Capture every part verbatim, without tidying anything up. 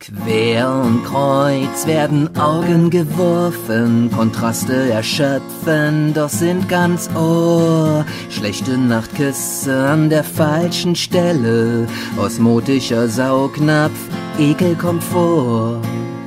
Quer und kreuz werden Augen geworfen, Kontraste erschöpfen, doch sind ganz Ohr. Schlechte Nachtküsse an der falschen Stelle, osmotischer Saugnapf, Ekel kommt vor.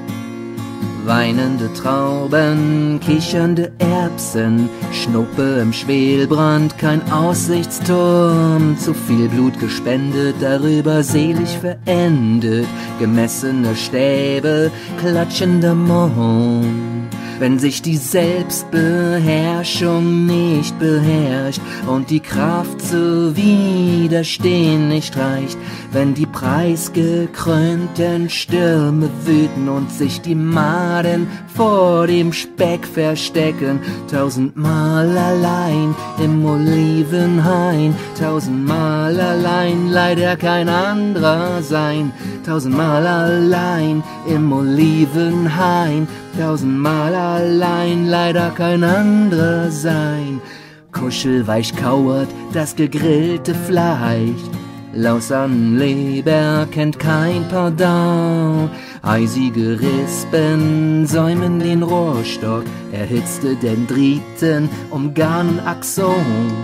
Weinende Trauben, kichernde Erbsen, Schnuppe im Schwelbrand, kein Aussichtsturm. Zu viel Blut gespendet, darüber selig verendet, gemessene Stäbe, klatschender Mond. Wenn sich die Selbstbeherrschung nicht beherrscht und die Kraft zu widerstehen nicht reicht, wenn die preisgekrönten Stürme wüten und sich die Maden vor dem Speck verstecken, tausendmal allein im Olivenhain, tausendmal allein, leider kein anderer sein, tausendmal allein im Olivenhain, tausendmal allein, leider kein anderer sein. Kuschelweich kauert das gegrillte Fleisch, Lausannenleber kennt kein Pardon. Eisige Rispen säumen den Rohrstock, erhitzte Dendriten umgarnen Axon.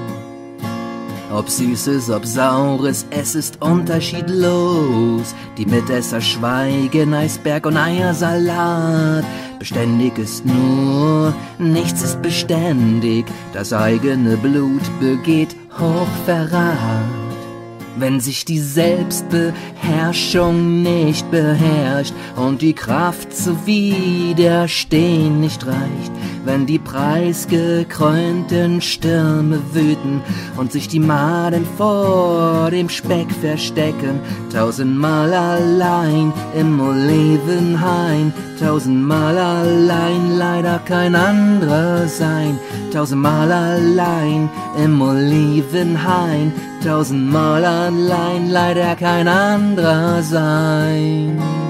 Ob Süßes, ob Saures, es ist unterschiedlos. Die Mitesser schweigen, Eisberg und Eiersalat. Beständig ist nur, nichts ist beständig. Das eigene Blut begeht Hochverrat. Wenn sich die Selbstbeherrschung nicht beherrscht und die Kraft zu widerstehen nicht reicht, wenn die preisgekrönten Stürme wüten und sich die Maden vor dem Speck verstecken, tausendmal allein im Olivenhain, tausendmal allein, leider kein anderer sein, tausendmal allein im Olivenhain, tausendmal allein, leider kein anderer sein.